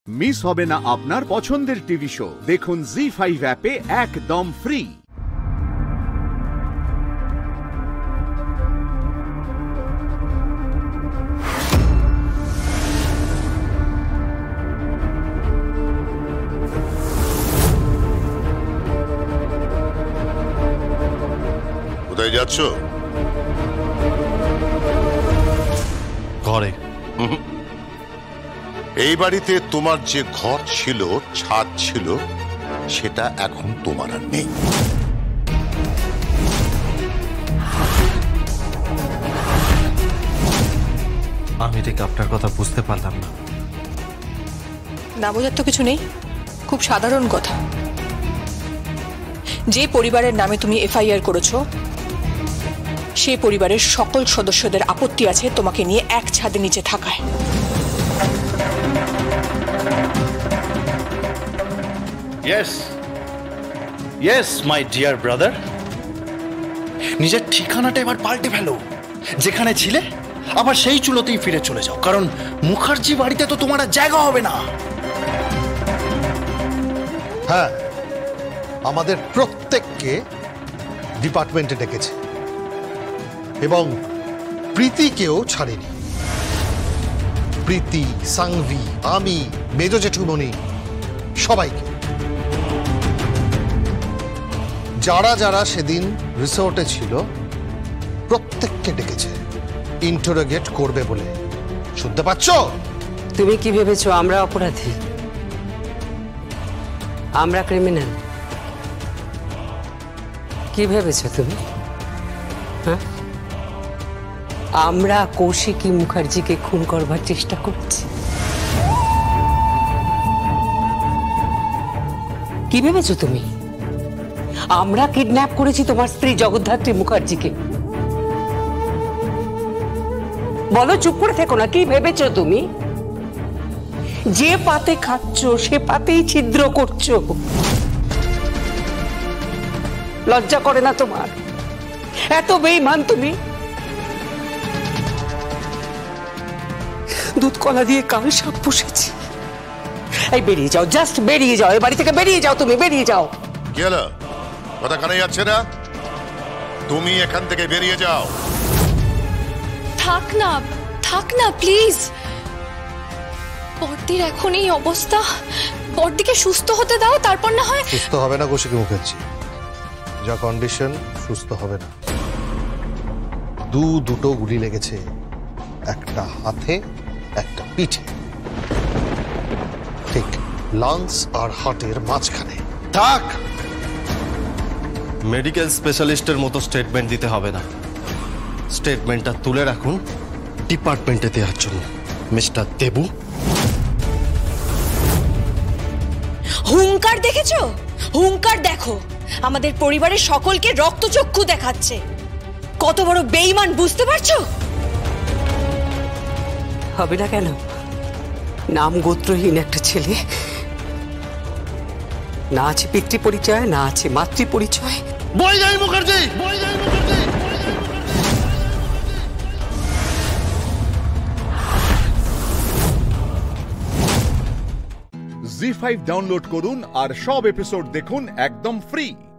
Miss হবে না আপনার পছন্দের টিভি শো। দেখুন জি5 অ্যাপে একদম ফ্রি। কোথায় যাচ্ছ? ঘরে। এই বাড়িতে তোমার যে ঘর ছিল, ছাদ ছিল, সেটা এখন তোমার আর নেই। আমি ঠিক আপনার কথা বুঝতে পারলাম না। না বোঝার তো কিছু নেই, খুব সাধারণ কথা। যে পরিবারের নামে তুমি এফআইআর করেছো, সেই পরিবারের সকল সদস্যদের আপত্তি আছে তোমাকে নিয়ে এক ছাদের নিচে থাকায়। Yes yes my dear brother, নিজের ঠিকানাটা এবার পাল্টে ফেলো। যেখানে ছিলে আবার সেই চুলোতেই ফিরে চলে যাও, কারণ মুখার্জি বাড়িতে তো তোমার আর জায়গা হবে না। হ্যাঁ, আমাদের প্রত্যেককে ডিপার্টমেন্টে ডেকেছে এবং প্রীতিকেও ছাড়েনি। প্রীতি, সাংভি, আমি, মেজ জেঠুমনি, সবাইকে। যারা যারা সেদিন রিসোর্টে ছিল প্রত্যেককে ডেকেছে ইন্টারোগেট করবে বলে। শুনতে পাচ্ছ? তুমি কি ভেবেছো আমরা অপরাধী? আমরা ক্রিমিনাল? কি ভেবেছো তুমি? হ্যাঁ, আমরা কৌশিকী মুখার্জিকে খুন করবার চেষ্টা করছি। কি ভেবেছো তুমি? আমরা কিডন্যাপ করেছি তোমার স্ত্রী জগদ্ধাত্রী মুখার্জিকে। বলো, চুপ করে থেকো না। কি ভেবেছো তুমি? যে পাতে খাচ্ছ সে পাতেই ছিদ্র করছো। লজ্জা করে না তোমার? এত বেঈমান তুমি? দুধ কলা দিয়ে কাল সাপ পুষেছি। এই বেরিয়ে যাও, জাস্ট বেরিয়ে যাও, এই বাড়ি থেকে বেরিয়ে যাও। তুমি বেরিয়ে যাও। কি হলো? কথা কানে যাচ্ছে না? তুমি এখান থেকে বেরিয়ে যাও। থাক না প্লিজ। বড়দির এখন এই অবস্থা, বড়দিকে সুস্থ হতে দাও, তারপর না হয়। সুস্থ হবে না কৌশিকী মুখার্জি, যা কন্ডিশন সুস্থ হবে না। দুটো গুলি লেগেছে, একটা হাতে একটা পিঠে, ঠিক লাংস আর হার্টের মাঝখানে। থাক, মেডিকেল স্পেশালিস্টের মতো স্টেটমেন্ট দিতে হবে না। স্টেটমেন্টটা তুলে রাখুন ডিপার্টমেন্টে দেওয়ার জন্য, মিস্টার দেবু। হুঙ্কার দেখেছো? হুঙ্কার দেখো, আমাদের পরিবারের সকলকে রক্তচক্ষু দেখাচ্ছে। কত বড় বেঈমান বুঝতে পারছো? হবে না কেন? নাম গোত্রহীন একটা ছেলে, না আছে পিতৃ পরিচয়, না আছে মাতৃ পরিচয়। বই যাই মুখার্জি। জি5 ডাউনলোড করুন আর সব এপিসোড দেখুন একদম ফ্রি।